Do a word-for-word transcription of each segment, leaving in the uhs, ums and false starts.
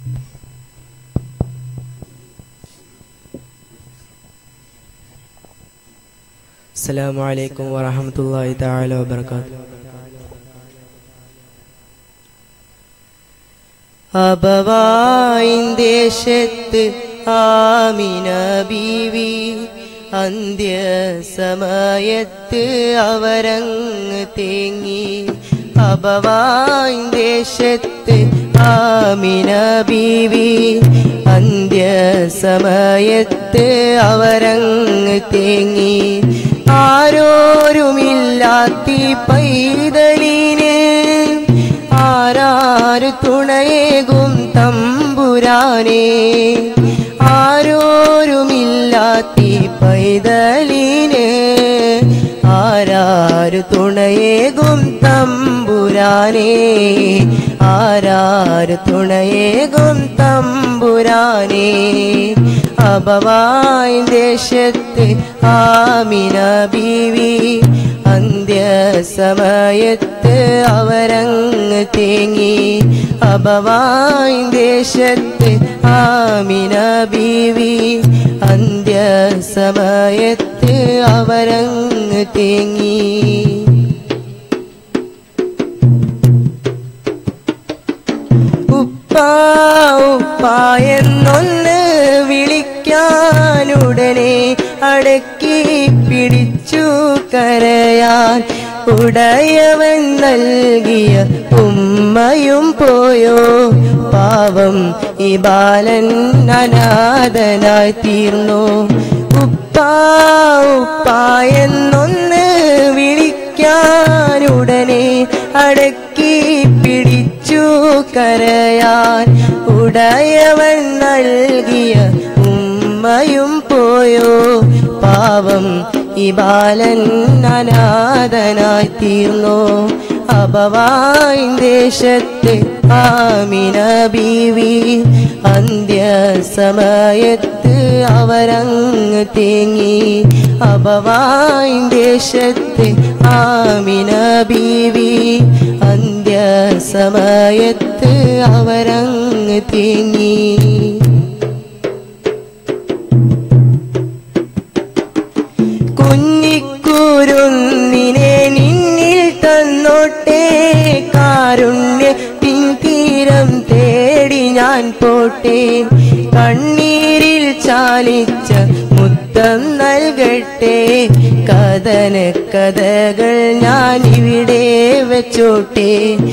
السلام عليكم ورحمة الله تعالى وبركاته. അബവായിൻ ദേശത്ത് ആമിന ബീവി അന്ത്യ സമയത്ത് അവരങ്ങ് തേങ്ങി. അബവായിൻ ദേശത്ത് ആമിന ബീവി അന്ത്യ സമയത്ത് അവരങ്ങ് തേങ്ങി. ആരോരുമില്ലാത്തി പൈതലിന് ആരാര് തുണയേകും തമ്പുരാനേ. ആരോരുമില്ലാത്തി പൈതലിന് ആരാര് തുണയേകും തമ്പുരാനേ. ആരാര് തുണയേകും തമ്പുരാനേ. അബവായിൻ ദേശത്ത് ആമിന ബീവി അന്ത്യ സമയത്ത് അവരങ്ങ് തേങ്ങി. അബവായിൻ ദേശത്ത് ആമിന ബീവി അന്ത്യ സമയത്ത് അവരങ്ങ് തേങ്ങി. ഉപ്പാ ഉപ്പാ എന്നൊന്ന് വിളിക്കാനുടനെ അടക്കി പിടിച്ചു കരയാൻ ഉടയവൻ നൽകിയ ഉമ്മയും പോയോ. പാവം ഈ ബാലൻ അനാഥനായി തീർന്നു. ഉപ്പാ ഉപ്പാ എന്നൊന്ന് വിളിക്കാനുടനെ അടക്കി പിടിച്ചു കരയാൻ ഉടയവൻ നൽകിയ ഉമ്മയും പോയോ. പാവം ഈ ബാലൻ അനാഥനായി തീർന്നു. അബവായിൻ ദേശത്ത് ആമിന ബീവി അന്ത്യ സമയത്ത് അവരങ്ങ് തേങ്ങി. അബവായിൻ ദേശത്ത് ആമിന ബീവി അന്ത്യ സമയത്ത് അവരങ്ങ് തേങ്ങി. കുഞ്ഞിക്കുരുന്നിനെ നിന്നിൽ തന്നോട്ടെ കാരുണ്യത്തിൻ തീരം തേടി ഞാൻ പോട്ടെ. കണ്ണീരിൽ ചാലിച്ച മുത്തം നൽകട്ടെ. കഥന കഥകൾ ഞാൻ ഇവിടെ വെച്ചോട്ടെ.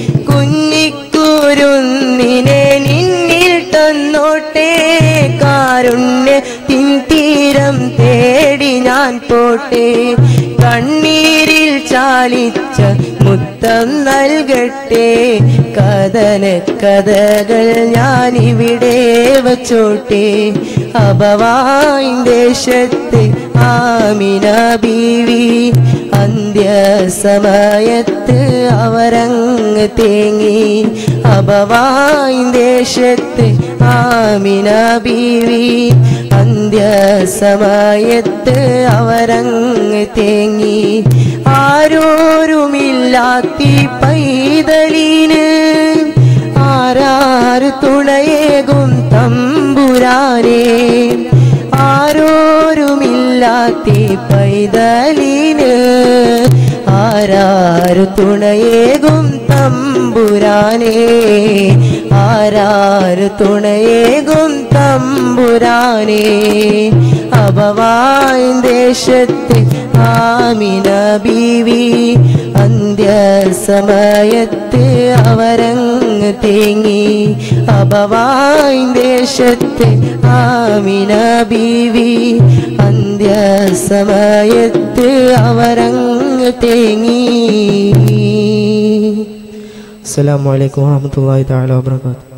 കുഞ്ഞിക്കുരുന്നിനെ നിന്നിൽ തന്നോട്ടെ കാരുണ്യത്തിൻ തീരം തേടി ഞാൻ പോട്ടെ. കണ്ണീരിൽ ചാലിച്ച മുത്തം നൽകട്ടെ. കഥന കഥകൾ ഞാൻ ഇവിടെ വച്ചോട്ടെ. അബവായിൻ ദേശത്ത് ആമിന ബീവി അന്ത്യ സമയത്ത് അവരങ്ങ് തേങ്ങി. അബവായിൻ ദേശത്ത് ആമിന ബീവി അന്ത്യ സമയത്ത് അവരങ്ങ് തേങ്ങി. ആരോരുമില്ലാത്തി പൈതലിന് ആരാര് തുണയേകും തമ്പുരാനേ. ആരോരുമില്ലാത്തി പൈതലിന് ആരാര് തുണയേകും തമ്പുരാനേ. ആരാര് തുണയേകും തമ്പുരാനേ. അബവായിൻ ദേശത്ത് ആമിന ബീവി അന്ത്യ സമയത്ത് അവരങ്ങ് തേങ്ങി. അബവായിൻ ദേശത്ത് ആമിന ബീവി അന്ത്യ സമയത്ത് അവരങ്ങ് തേങ്ങി. അസ്സലാമു അലൈക്കും വറഹ്മത്തുള്ളാഹി തആല വബറകാതുഹു.